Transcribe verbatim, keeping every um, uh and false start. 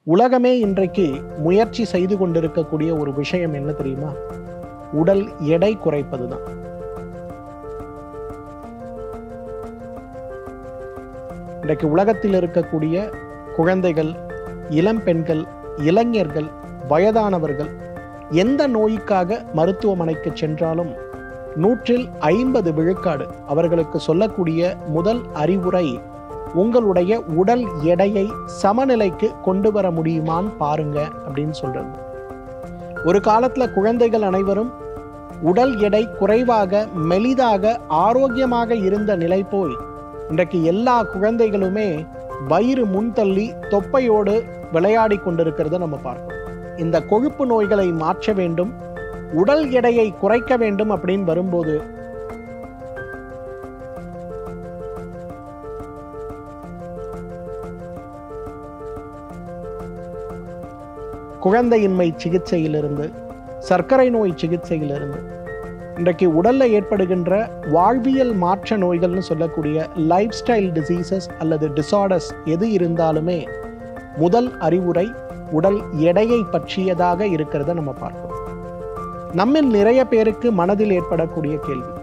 உலகமே இன்றைக்கு முயற்சி செய்து கொண்டிருக்கக்கூடிய ஒரு விஷயம் என்ன தெரியுமா? உடல் எடை குறைப்பதுதான். இன்றைக்கு உலகத்தில் இருக்கக்கூடிய குழந்தைகள், இளம் பெண்கள், இளைஞர்கள், வயதானவர்கள் எந்த நோய்க்காக மருத்துவமனைக்கு சென்றாலும் நூற்றில் ஐம்பது விழுக்காடு அவர்களுக்கு சொல்லக்கூடிய முதல் அறிவுரை, உங்களுடைய உடல் எடையை சமநிலைக்கு கொண்டு வர முடியுமான்னு பாருங்க அப்படின்னு சொல்றது. ஒரு காலத்துல குழந்தைகள் அனைவரும் உடல் எடை குறைவாக, மெலிதாக, ஆரோக்கியமாக இருந்த நிலை போய் இன்றைக்கு எல்லா குழந்தைகளுமே வயிறு முன்தள்ளி தொப்பையோடு விளையாடி கொண்டிருக்கிறத நம்ம பார்க்கிறோம். இந்த கொழுப்பு நோய்களை மாற்ற வேண்டும், உடல் எடையை குறைக்க வேண்டும் அப்படின்னு வரும்போது குழந்தையின்மை சிகிச்சையிலிருந்து, சர்க்கரை நோய் சிகிச்சையிலிருந்து, இன்றைக்கு உடல்ல ஏற்படுகின்ற வாழ்வியல் மாற்ற நோய்கள்னு சொல்லக்கூடிய லைஃப் ஸ்டைல் டிசீசஸ் அல்லது டிசார்டர்ஸ் எது இருந்தாலுமே முதல் அறிவுரை உடல் எடையை பற்றியதாக இருக்கிறத நம்ம பார்க்கிறோம். நம்மில் நிறைய பேருக்கு மனதில் ஏற்படக்கூடிய கேள்வி,